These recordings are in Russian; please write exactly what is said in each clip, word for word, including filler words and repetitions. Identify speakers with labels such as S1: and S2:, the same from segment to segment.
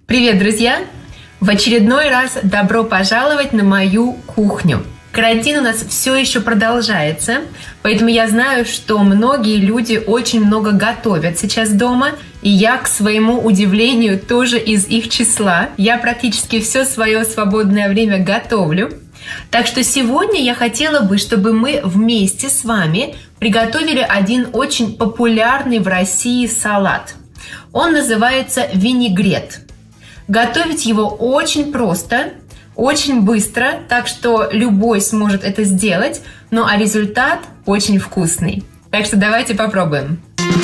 S1: Привет, друзья! В очередной раз добро пожаловать на мою кухню. Карантин у нас все еще продолжается, поэтому я знаю, что многие люди очень много готовят сейчас дома, и я, к своему удивлению, тоже из их числа. Я практически все свое свободное время готовлю. Так что сегодня я хотела бы, чтобы мы вместе с вами приготовили один очень популярный в России салат. Он называется винегрет. Готовить его очень просто, очень быстро, так что любой сможет это сделать, ну а результат очень вкусный. Так что давайте попробуем.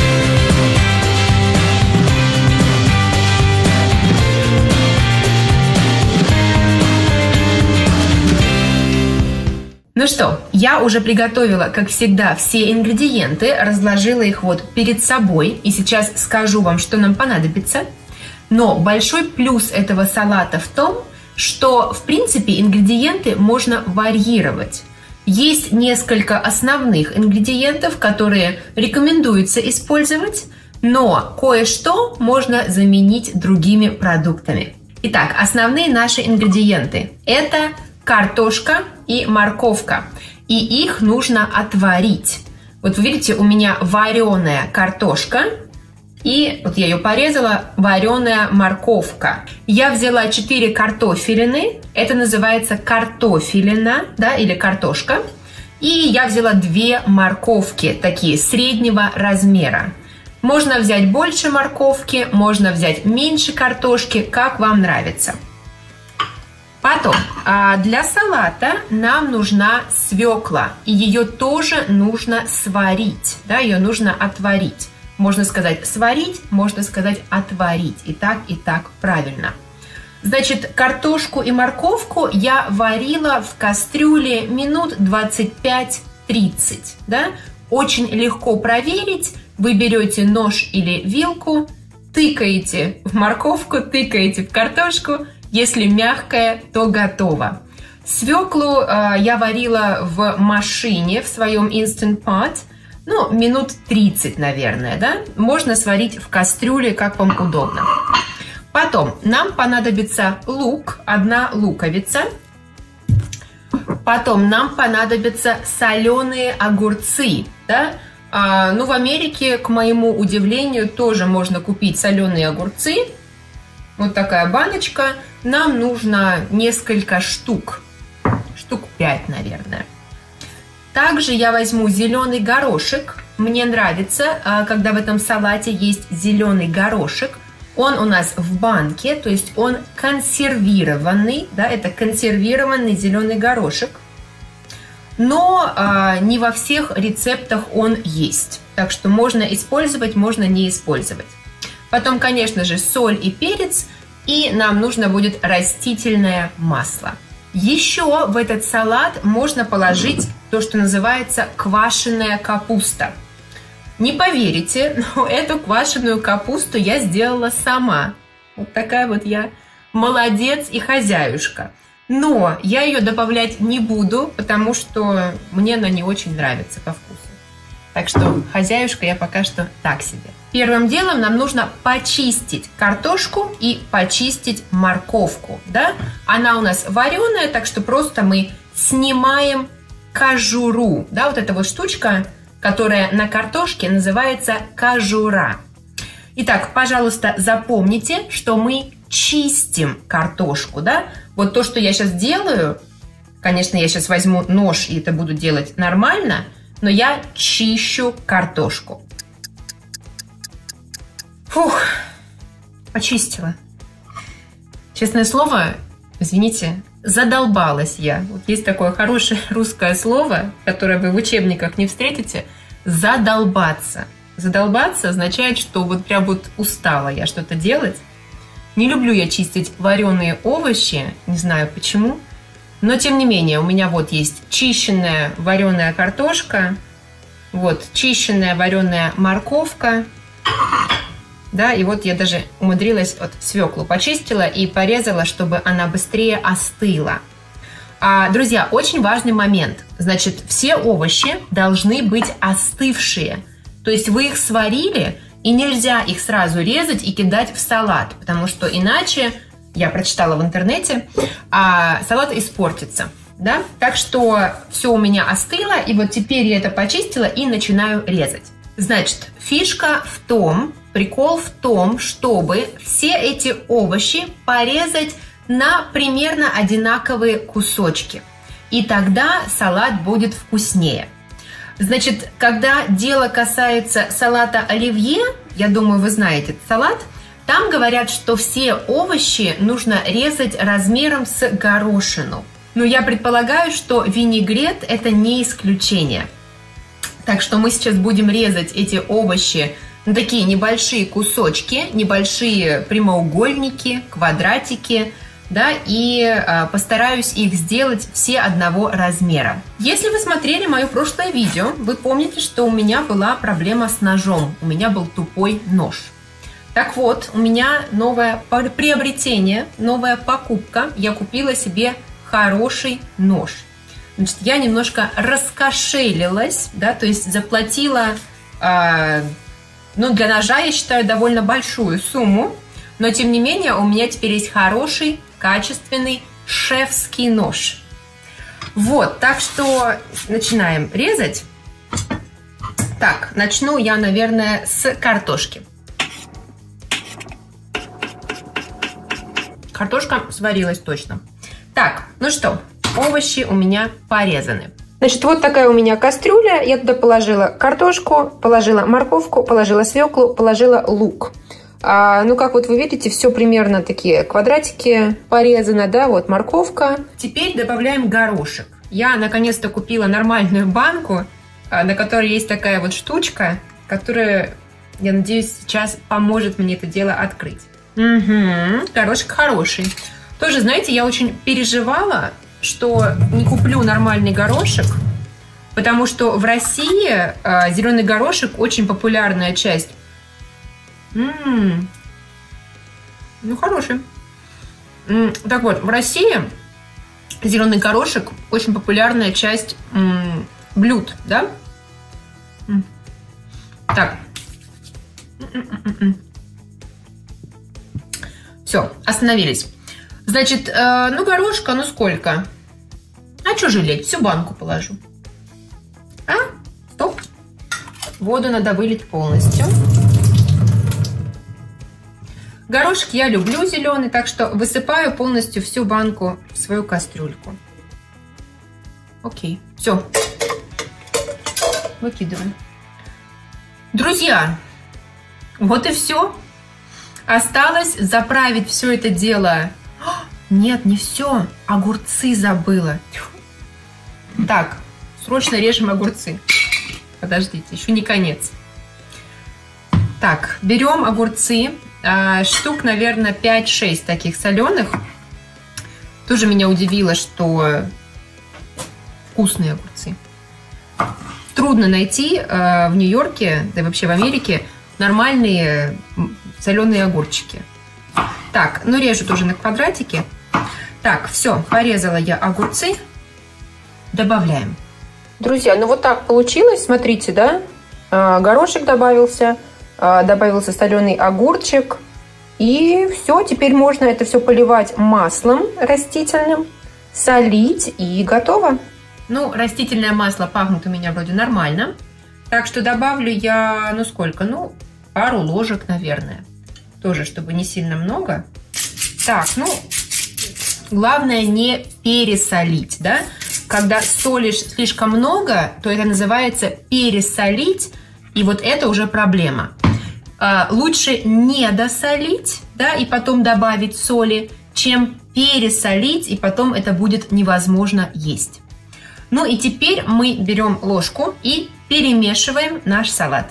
S1: Ну что, я уже приготовила, как всегда, все ингредиенты, разложила их вот перед собой, и сейчас скажу вам, что нам понадобится. Но большой плюс этого салата в том, что, в принципе, ингредиенты можно варьировать. Есть несколько основных ингредиентов, которые рекомендуется использовать, но кое-что можно заменить другими продуктами. Итак, основные наши ингредиенты – это картошка и морковка, и их нужно отварить. Вот вы видите, у меня вареная картошка, и вот я ее порезала, вареная морковка. Я взяла четыре картофелины, это называется картофелина, да, или картошка. И я взяла две морковки, такие среднего размера. Можно взять больше морковки, можно взять меньше картошки, как вам нравится. Потом, для салата нам нужна свекла, и ее тоже нужно сварить, да, ее нужно отварить. Можно сказать сварить, можно сказать отварить. И так, и так правильно. Значит, картошку и морковку я варила в кастрюле минут двадцать пять-тридцать. Да? Очень легко проверить. Вы берете нож или вилку, тыкаете в морковку, тыкаете в картошку. Если мягкая, то готово. Свеклу э, я варила в машине, в своем Instant Pot. Ну, минут тридцать, наверное, да? Можно сварить в кастрюле, как вам удобно. Потом нам понадобится лук, одна луковица. Потом нам понадобятся соленые огурцы, да? А, ну, в Америке, к моему удивлению, тоже можно купить соленые огурцы. Вот такая баночка. Нам нужно несколько штук, штук пять, наверное. Также я возьму зеленый горошек. Мне нравится, когда в этом салате есть зеленый горошек. Он у нас в банке, то есть он консервированный. Да, это консервированный зеленый горошек. Но а, не во всех рецептах он есть. Так что можно использовать, можно не использовать. Потом, конечно же, соль и перец. И нам нужно будет растительное масло. Еще в этот салат можно положить то, что называется квашеная капуста. Не поверите, но эту квашеную капусту я сделала сама. Вот такая вот я молодец и хозяюшка. Но я ее добавлять не буду, потому что мне она не очень нравится по вкусу. Так что хозяюшка я пока что так себе. Первым делом нам нужно почистить картошку и почистить морковку. Да? Она у нас вареная, так что просто мы снимаем кожуру. Да? Вот эта вот штучка, которая на картошке, называется кожура. Итак, пожалуйста, запомните, что мы чистим картошку. Да? Вот то, что я сейчас делаю, конечно, я сейчас возьму нож и это буду делать нормально, но я чищу картошку. Фух, почистила. Честное слово, извините, задолбалась я. Вот есть такое хорошее русское слово, которое вы в учебниках не встретите. Задолбаться. Задолбаться означает, что вот прям вот устала я что-то делать. Не люблю я чистить вареные овощи, не знаю почему. Но тем не менее, у меня вот есть чищенная вареная картошка, вот чищенная вареная морковка. Да, и вот я даже умудрилась вот свеклу почистила и порезала, чтобы она быстрее остыла. А, друзья, очень важный момент. Значит, все овощи должны быть остывшие. То есть вы их сварили, И нельзя их сразу резать и кидать в салат, потому что иначе, я прочитала в интернете, а, салат испортится. Да? Так что все у меня остыло, и вот теперь я это почистила и начинаю резать. Значит, фишка в том, прикол в том, чтобы все эти овощи порезать на примерно одинаковые кусочки. И тогда салат будет вкуснее. Значит, когда дело касается салата оливье, я думаю, вы знаете этот салат, там говорят, что все овощи нужно резать размером с горошину. Но я предполагаю, что винегрет – это не исключение. Так что мы сейчас будем резать эти овощи на такие небольшие кусочки, небольшие прямоугольники, квадратики, да, и э, постараюсь их сделать все одного размера. Если вы смотрели мое прошлое видео, вы помните, что у меня была проблема с ножом. У меня был тупой нож. Так вот, у меня новое приобретение, новая покупка. Я купила себе хороший нож. Значит, я немножко раскошелилась, да, то есть заплатила, э, ну, для ножа, я считаю, довольно большую сумму, но, тем не менее, у меня теперь есть хороший, качественный шефский нож. Вот, так что начинаем резать. Так, начну я, наверное, с картошки. Картошка сварилась точно. Так, ну что, овощи у меня порезаны. Значит, вот такая у меня кастрюля. Я туда положила картошку, положила морковку, положила свеклу, положила лук. А, ну, как вот вы видите, все примерно такие квадратики порезано, да, вот морковка. Теперь добавляем горошек. Я наконец-то купила нормальную банку, на которой есть такая вот штучка, которая, я надеюсь, сейчас поможет мне это дело открыть. Угу, горошек хороший. Тоже, знаете, я очень переживала, что не куплю нормальный горошек, потому что в России э, зеленый горошек очень популярная часть. М-м-м. Ну, хороший. М-м. Так вот, в России зеленый горошек очень популярная часть м-м, блюд, да? М-м. Так. М-м-м-м. Все, остановились. Значит, э, ну, горошка, ну сколько? А что жалеть? Всю банку положу. А? Стоп. Воду надо вылить полностью. Горошек я люблю зеленый, так что высыпаю полностью всю банку в свою кастрюльку. Окей, все. Выкидываем. Друзья, вот и все. Осталось заправить все это дело. Нет, не все. Огурцы забыла. Так, срочно режем огурцы. Подождите, еще не конец. Так, берем огурцы. Штук, наверное, пять-шесть таких соленых. Тоже меня удивило, что вкусные огурцы. Трудно найти в Нью-Йорке, да и вообще в Америке, нормальные соленые огурчики. Так, ну режу тоже на квадратики. Так, все, порезала я огурцы. Добавляем. Друзья, ну вот так получилось, смотрите, да? Горошек добавился, добавился соленый огурчик. И все, теперь можно это все поливать маслом растительным, солить и готово. Ну, растительное масло пахнет у меня вроде нормально. Так что добавлю я, ну сколько, ну, пару ложек, наверное. Тоже, чтобы не сильно много. Так, ну, главное не пересолить, да? Когда солишь слишком много, то это называется пересолить, и вот это уже проблема. А, лучше не досолить, да, и потом добавить соли, чем пересолить, и потом это будет невозможно есть. Ну и теперь мы берем ложку и перемешиваем наш салат.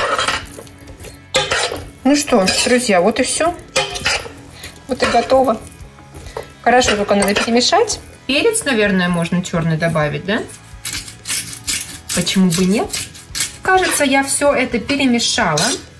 S1: Ну что, друзья, вот и все. Вот и готово. Хорошо, только надо перемешать. Перец, наверное, можно черный добавить, да? Почему бы нет? Кажется, я все это перемешала.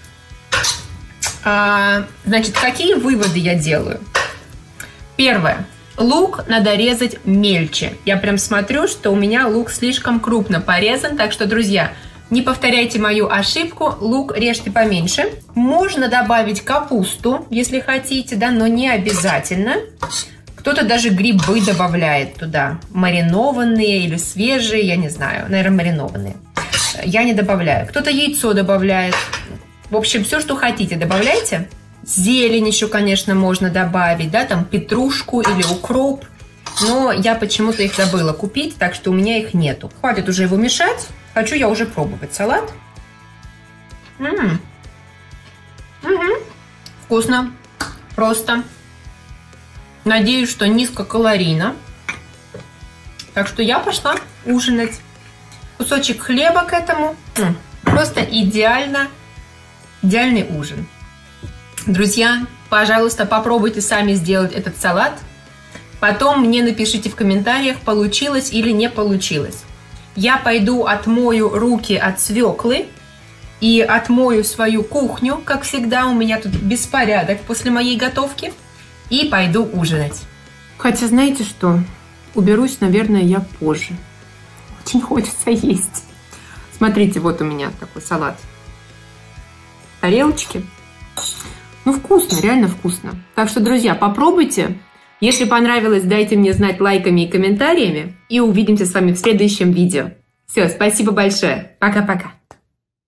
S1: А, значит, какие выводы я делаю? Первое. Лук надо резать мельче. Я прям смотрю, что у меня лук слишком крупно порезан. Так что, друзья, Не повторяйте мою ошибку, лук режьте поменьше. Можно добавить капусту, если хотите, да, но не обязательно. Кто-то даже грибы добавляет туда, маринованные или свежие, я не знаю, наверное, маринованные. Я не добавляю. Кто-то яйцо добавляет. В общем, все, что хотите, добавляйте. Зелень еще, конечно, можно добавить, да, там петрушку или укроп. Но я почему-то их забыла купить, так что у меня их нету. Хватит уже его мешать. Хочу я уже пробовать салат. М-м. Угу. Вкусно. Просто. Надеюсь, что низкокалорийно. Так что я пошла ужинать. Кусочек хлеба к этому. М-м. Просто идеально. Идеальный ужин. Друзья, пожалуйста, попробуйте сами сделать этот салат. Потом мне напишите в комментариях, получилось или не получилось. Я пойду отмою руки от свеклы и отмою свою кухню, как всегда, у меня тут беспорядок после моей готовки, и пойду ужинать. Хотя, знаете что, уберусь, наверное, я позже. Очень хочется есть. Смотрите, вот у меня такой салат. Тарелочки. Ну, вкусно, реально вкусно. Так что, друзья, попробуйте. Если понравилось, дайте мне знать лайками и комментариями. И увидимся с вами в следующем видео. Все, спасибо большое. Пока-пока.